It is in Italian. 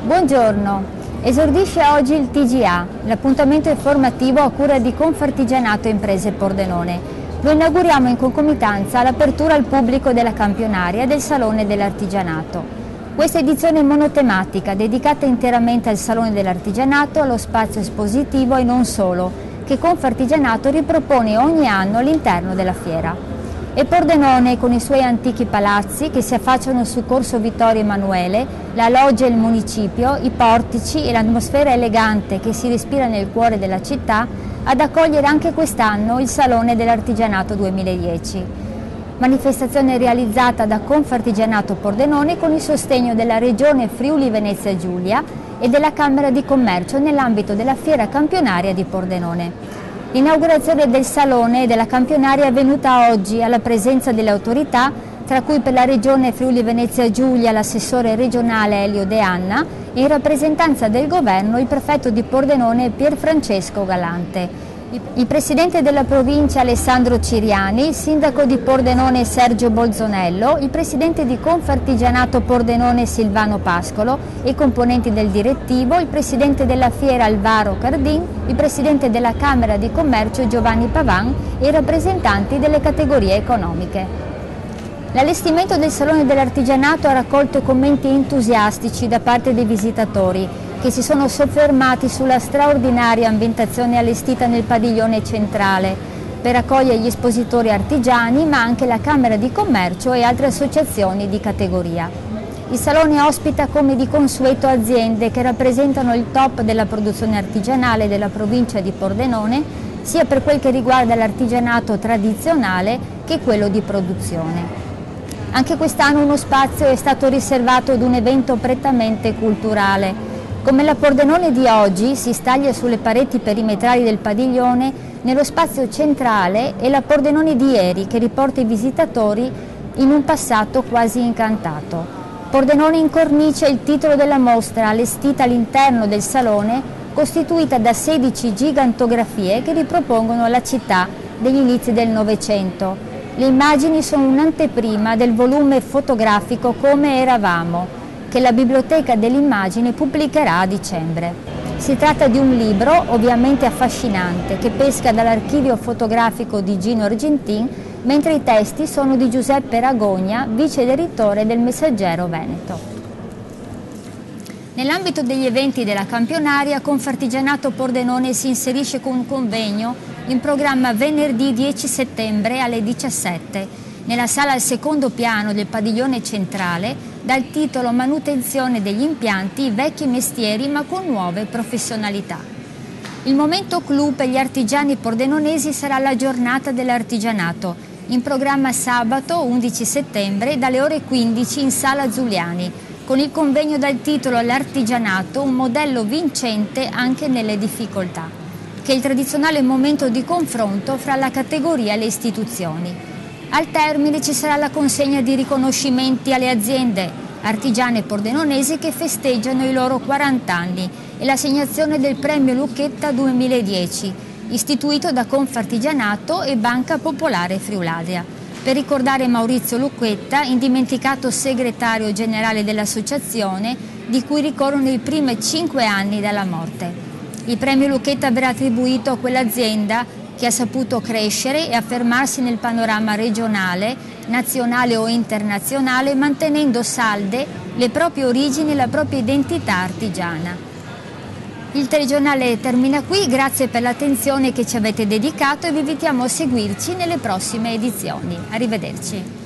Buongiorno, esordisce oggi il TGA, l'appuntamento informativo a cura di Confartigianato Imprese Pordenone. Lo inauguriamo in concomitanza all'apertura al pubblico della campionaria del Salone dell'Artigianato. Questa edizione è monotematica, dedicata interamente al Salone dell'Artigianato, allo spazio espositivo e non solo, che Confartigianato ripropone ogni anno all'interno della fiera. E Pordenone, con i suoi antichi palazzi che si affacciano su Corso Vittorio Emanuele, la loggia e il municipio, i portici e l'atmosfera elegante che si respira nel cuore della città, ad accogliere anche quest'anno il Salone dell'Artigianato 2010. Manifestazione realizzata da Confartigianato Pordenone con il sostegno della Regione Friuli Venezia Giulia e della Camera di Commercio nell'ambito della Fiera Campionaria di Pordenone. L'inaugurazione del Salone e della campionaria è avvenuta oggi alla presenza delle autorità, tra cui per la Regione Friuli Venezia Giulia l'assessore regionale Elio De Anna e in rappresentanza del Governo il prefetto di Pordenone Pier Francesco Galante. Il presidente della provincia Alessandro Ciriani, il sindaco di Pordenone Sergio Bolzonello, il presidente di Confartigianato Pordenone Silvano Pascolo e i componenti del direttivo, il presidente della fiera Alvaro Cardin, il presidente della Camera di Commercio Giovanni Pavan e i rappresentanti delle categorie economiche. L'allestimento del Salone dell'Artigianato ha raccolto commenti entusiastici da parte dei visitatori, che si sono soffermati sulla straordinaria ambientazione allestita nel padiglione centrale per accogliere gli espositori artigiani, ma anche la Camera di Commercio e altre associazioni di categoria. Il Salone ospita come di consueto aziende che rappresentano il top della produzione artigianale della provincia di Pordenone, sia per quel che riguarda l'artigianato tradizionale che quello di produzione. Anche quest'anno uno spazio è stato riservato ad un evento prettamente culturale. Come la Pordenone di oggi si staglia sulle pareti perimetrali del padiglione, nello spazio centrale è la Pordenone di ieri che riporta i visitatori in un passato quasi incantato. Pordenone in cornice è il titolo della mostra allestita all'interno del salone, costituita da 16 gigantografie che ripropongono la città degli inizi del Novecento. Le immagini sono un'anteprima del volume fotografico Come eravamo, che la Biblioteca dell'Immagine pubblicherà a dicembre. Si tratta di un libro ovviamente affascinante che pesca dall'archivio fotografico di Gino Argentin, mentre i testi sono di Giuseppe Ragogna, vice direttore del Messaggero Veneto. Nell'ambito degli eventi della campionaria, Confartigianato Pordenone si inserisce con un convegno in programma venerdì 10 settembre alle 17 nella sala al secondo piano del padiglione centrale, dal titolo Manutenzione degli impianti, vecchi mestieri ma con nuove professionalità. Il momento clou per gli artigiani pordenonesi sarà la giornata dell'artigianato, in programma sabato 11 settembre dalle ore 15 in sala Giuliani, con il convegno dal titolo L'artigianato, un modello vincente anche nelle difficoltà, che è il tradizionale momento di confronto fra la categoria e le istituzioni. Al termine ci sarà la consegna di riconoscimenti alle aziende artigiane pordenonesi che festeggiano i loro 40 anni e l'assegnazione del premio Lucchetta 2010, istituito da Confartigianato e Banca Popolare Friulasia, per ricordare Maurizio Lucchetta, indimenticato segretario generale dell'associazione, di cui ricorrono i primi 5 anni dalla morte. Il premio Lucchetta verrà attribuito a quell'azienda che ha saputo crescere e affermarsi nel panorama regionale, nazionale o internazionale, mantenendo salde le proprie origini e la propria identità artigiana. Il telegiornale termina qui, grazie per l'attenzione che ci avete dedicato e vi invitiamo a seguirci nelle prossime edizioni. Arrivederci.